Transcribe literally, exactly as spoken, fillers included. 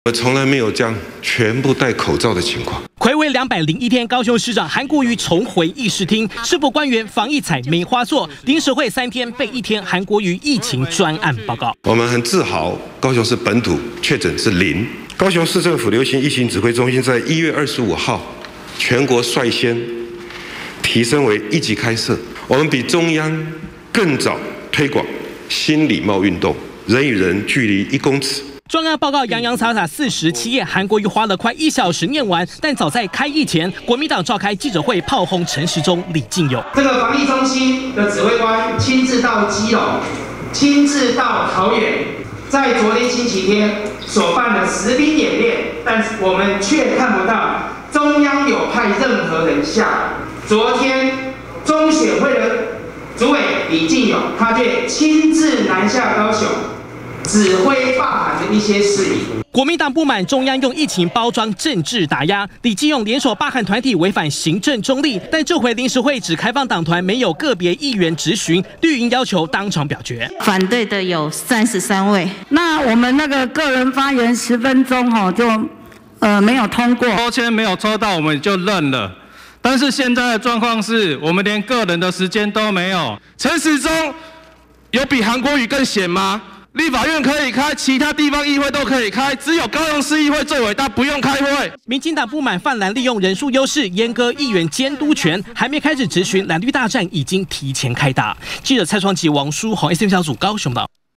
我从来没有这样全部戴口罩的情况。 睽违两百零一天，高雄市长韩国瑜重回议事厅，市府官员防疫采梅花座，临时会三天备一天韩国瑜疫情专案报告。 我们很自豪，高雄市本土确诊是零。高雄市政府流行疫情指挥中心在一月二十五号，全国率先提升为一级开设。我们比中央更早推广新礼貌运动，人与人距离一公尺。 专案报告洋洋洒洒四十七页，韩国瑜花了快一小时念完。但早在开议前，国民党召开记者会炮轰陈时中、李进勇。 这个防疫中心的指挥官亲自到基隆，亲自到桃园，在昨天星期天所办的实兵演练，但是我们却看不到中央有派任何人下来。昨天中选会的主委李进勇，他却亲自南下高雄。指挥罢韩的一些事宜， 国民党不满中央用疫情包装政治打压，李进勇联手罢韩团体违反行政中立，但这回临时会只开放党团，没有个别议员质询，绿营要求当场表决。 反对的有三十三位，那我们那个个人发言十分钟哈，就呃没有通过， 抽签没有抽到，我们就认了。但是现在的状况是我们连个人的时间都没有。陈时中有比韩国瑜更闲吗？立法院可以开，其他地方议会都可以开，只有高雄市议会最伟大，不用开会。 民进党不满泛蓝利用人数优势阉割议员监督权，还没开始质询，蓝绿大战已经提前开打。记者蔡双吉、王书宏 S M 小组高雄报道。